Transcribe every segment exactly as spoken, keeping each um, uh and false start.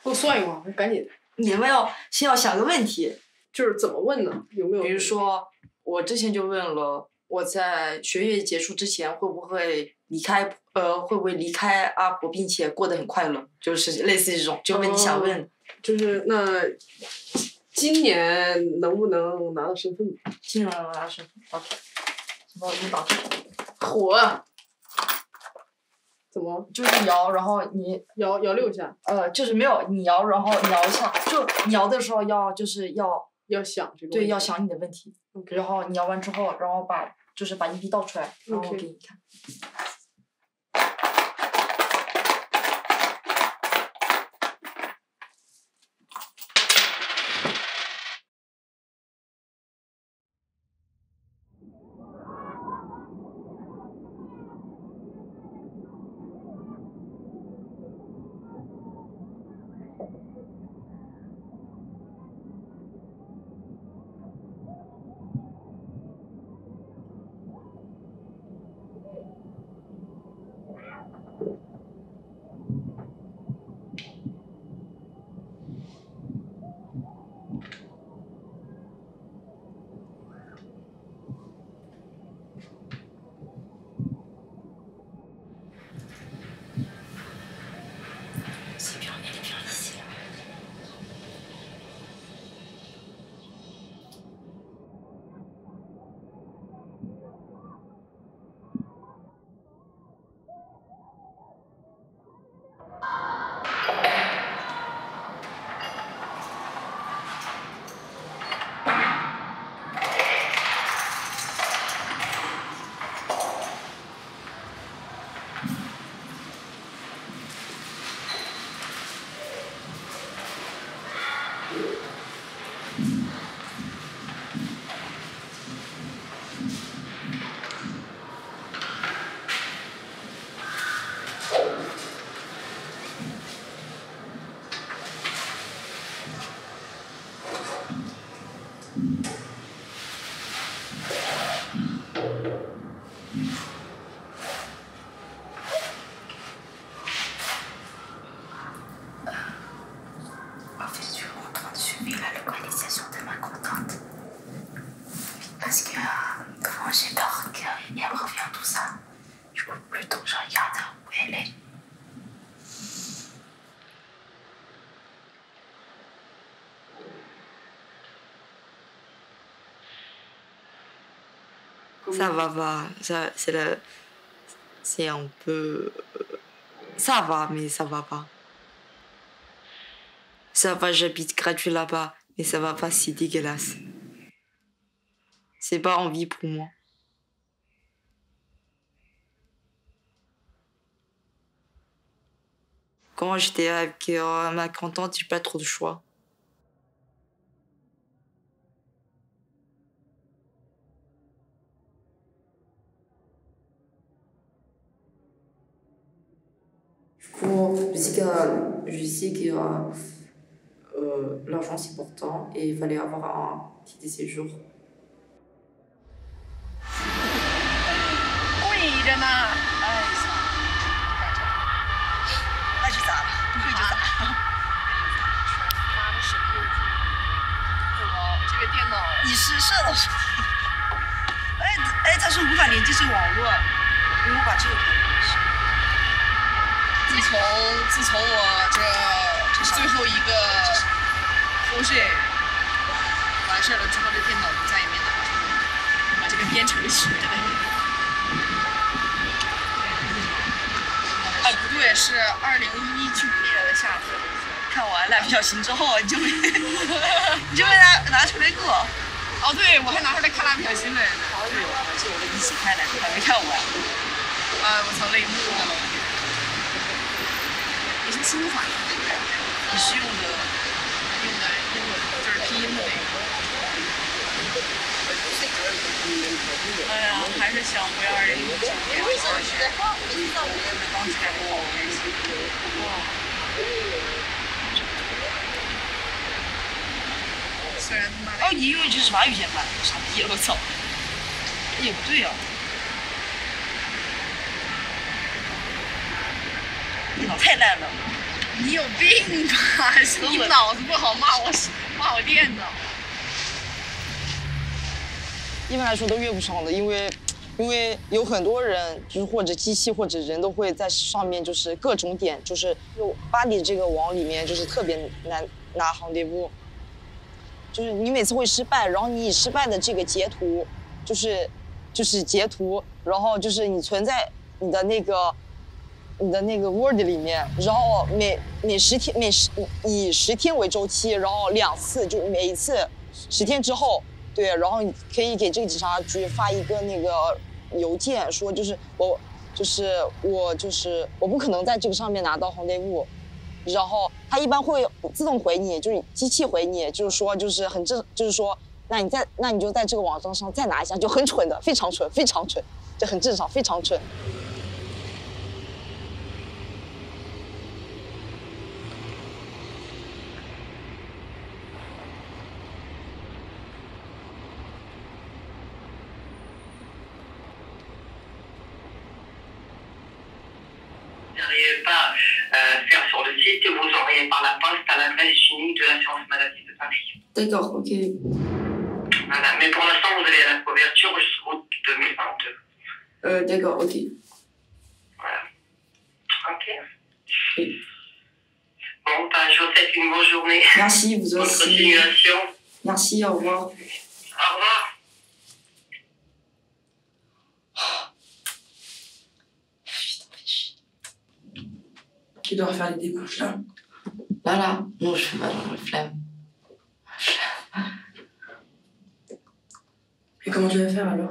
我算一会儿，赶紧。 你们要先要想个问题， 就是怎么问呢？有没有？ 比如说，我之前就问了，我在学业结束之前会不会离开？呃，会不会离开阿婆，并且过得很快乐？就是类似这种，就问你想问。 哦、就是那今年能不能拿到身份？ 今年能拿到身份？打出来，把我给你打出来。 火。怎么？ 就是摇，然后你摇摇六下。 呃，就是没有你摇，然后摇一下，就你摇的时候要就是要要想这个。 对，要想你的问题。 Okay. 然后你摇完之后，然后把就是把硬币倒出来，然后我给你看。 Okay. Ça va pas, ça, c'est le... c'est un peu... Ça va, mais ça va pas. Ça va, j'habite gratuit là-bas, mais ça va pas, si dégueulasse. C'est pas envie pour moi. Quand j'étais avec euh, ma grande-tante, j'ai pas trop de choix. Du coup, je sais que, je sais que euh, euh, l'argent c'est important et il fallait avoir un titre de séjour. 贵着呢，哎呀，那是咋了？不会就咋？妈的神佑子，怎么这个电脑你是设的是？哎哎，它是无法连接这个网络，因为我把这个开了。自从自从我这最后一个后税完事了之后，这电脑就再也没拿出来，把这个编程学的。哎，不对，是二零一九年的夏天，看完《蜡笔小新》之后，你就没你就没拿拿出来过。哦，对，我还拿出来看《蜡笔小新》来着。哦，对，而且我们一起看的，还没看完。啊，我操，泪目了。也是书法，你是用的用的英文，就是拼音的那个。哎呀，还是想回二零一九年。我想学钢琴还不好玩一些。哇！虽然他妈哦，你以为这是法语键盘？傻逼了，我操！也不对啊。电脑太烂了。 你有病吧？是你脑子不好，骂我骂我电脑。 一般来说都约不上的，因为因为有很多人，就是或者机器或者人都会在上面，就是各种点，就是就巴黎这个网里面就是特别难拿行列布，就是你每次会失败，然后你以失败的这个截图，就是就是截图，然后就是你存在你的那个你的那个 Word 里面，然后每每十天每十以十天为周期，然后两次，就每一次十天之后。对，然后你可以给这个警察局发一个那个邮件，说就是我，就是我，就是我不可能在这个上面拿到红内物，然后他一般会自动回你，就是机器回你，就是说就是很正，就是说那你在那你就在这个网站上再拿一下，就很蠢的，非常蠢，非常蠢，这很正常，非常蠢。 N'arrivez pas à faire sur le site, vous envoyez par la poste à l'adresse unique de l'assurance maladie de Paris. D'accord, ok. Voilà, mais pour l'instant, vous avez la couverture jusqu'au deux mille vingt-deux. Euh, d'accord, ok. Voilà. Ok. Oui. Bon, bah, je vous souhaite une bonne journée. Merci, vous bonne aussi. Bonne continuation. Merci, au revoir. Au revoir. Tu dois refaire les démarches là. Là, là. Non, je fais pas dans la flemme. Et comment tu vas faire alors?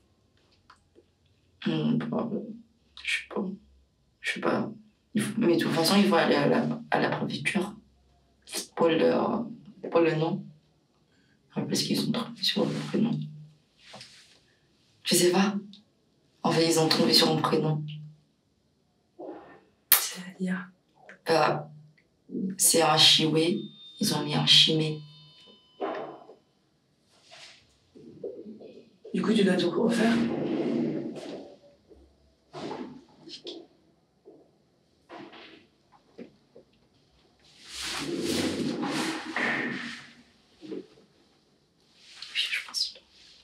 Hum, bah, je sais pas. Je sais pas. Il faut... Mais de toute façon, il faut aller à la, à la préfecture pour le, pour le nom. Parce qu'ils ont tombé sur mon prénom. Je sais pas. En fait, ils ont tombé sur mon prénom. C'est-à-dire? Bah, c'est un chiwé. Ils ont mis un chimé. Du coup, tu dois tout refaire? Je pense.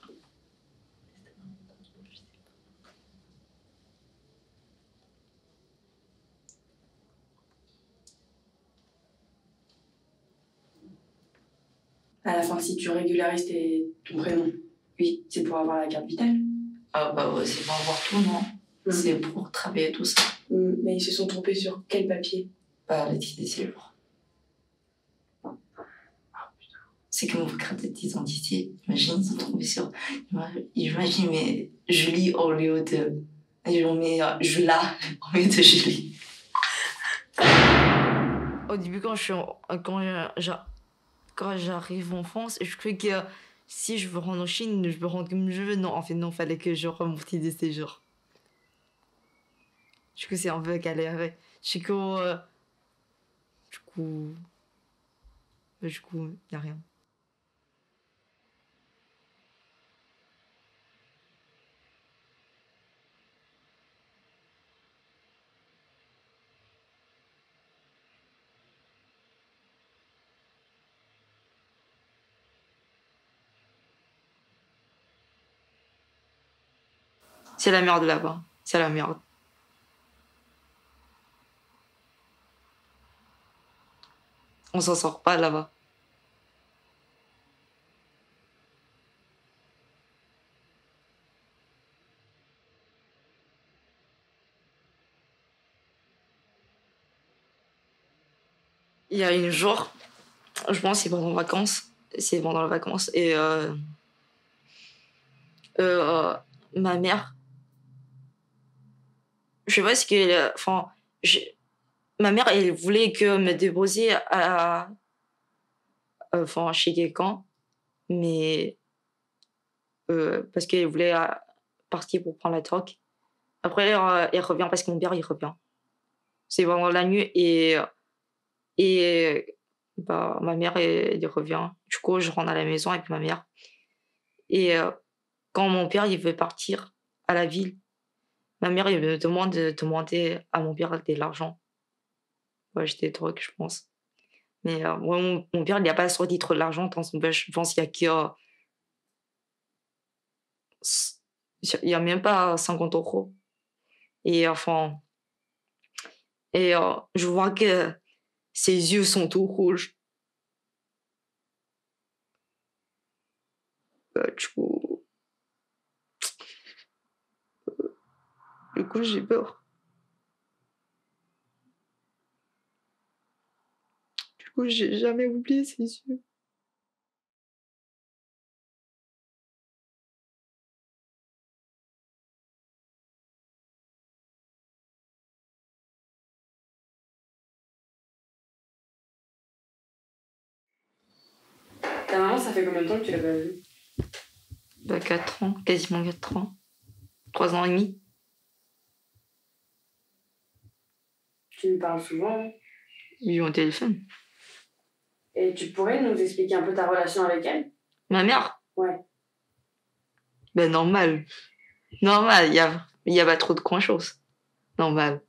À la fin, si tu régularises tes... ton prénom, oui, c'est pour avoir la carte vitale. Ah bah ouais, c'est pour avoir tout, non? Mmh. C'est pour travailler tout ça. Mmh, mais ils se sont trompés sur quel papier? Bah, le titre de séjour. C'est que mon carte d'identité, imagine, ils sont trompés sur... J'imagine, mais Julie au lieu de... Ils ont mis euh, Jula au lieu de Julie. Au début, quand je suis en... quand je... quand j'arrive en France, je crois que si je veux rentrer en Chine, je peux rentrer comme je veux. Non, en fait, non, il fallait que je rende mon titre de séjour. Du coup, c'est un peu galéré. Du coup, euh... du coup, du coup, il n'y a rien. C'est la merde là-bas. C'est la merde. On s'en sort pas là-bas. Il y a une jour, je pense que c'est pendant les vacances. C'est pendant les vacances. Et euh, euh, ma mère, je sais pas ce qu'elle... Enfin, je, ma mère, elle voulait que me déposer à, enfin, chez quelqu'un, mais euh, parce qu'elle voulait partir pour prendre la troc. Après, elle, elle revient parce que mon père, il revient. C'est pendant la nuit et, et bah, ma mère, elle, elle revient. Du coup, je rentre à la maison avec ma mère. Et euh, quand mon père, il veut partir à la ville, ma mère, elle me demande de demander à mon père de l'argent. pour acheter des drogues, je pense. Mais euh, ouais, mon, mon père, il n'a pas sorti trop de l'argent dans son poche. Je pense qu'il y a que... euh, il n'y a même pas cinquante euros. Et enfin... Et euh, je vois que ses yeux sont tout rouges. Bah, du coup... Du coup, j'ai peur. Du coup, j'ai jamais oublié ses yeux. Ta maman, ça fait combien de temps que tu l'as pas vue? Bah, quatre ans, quasiment quatre ans. trois ans et demi. Tu lui parles souvent. Oui, au téléphone. Et tu pourrais nous expliquer un peu ta relation avec elle? Ma mère? Ouais. Ben, normal. Normal, il n'y a, y a pas trop de grand chose. Normal.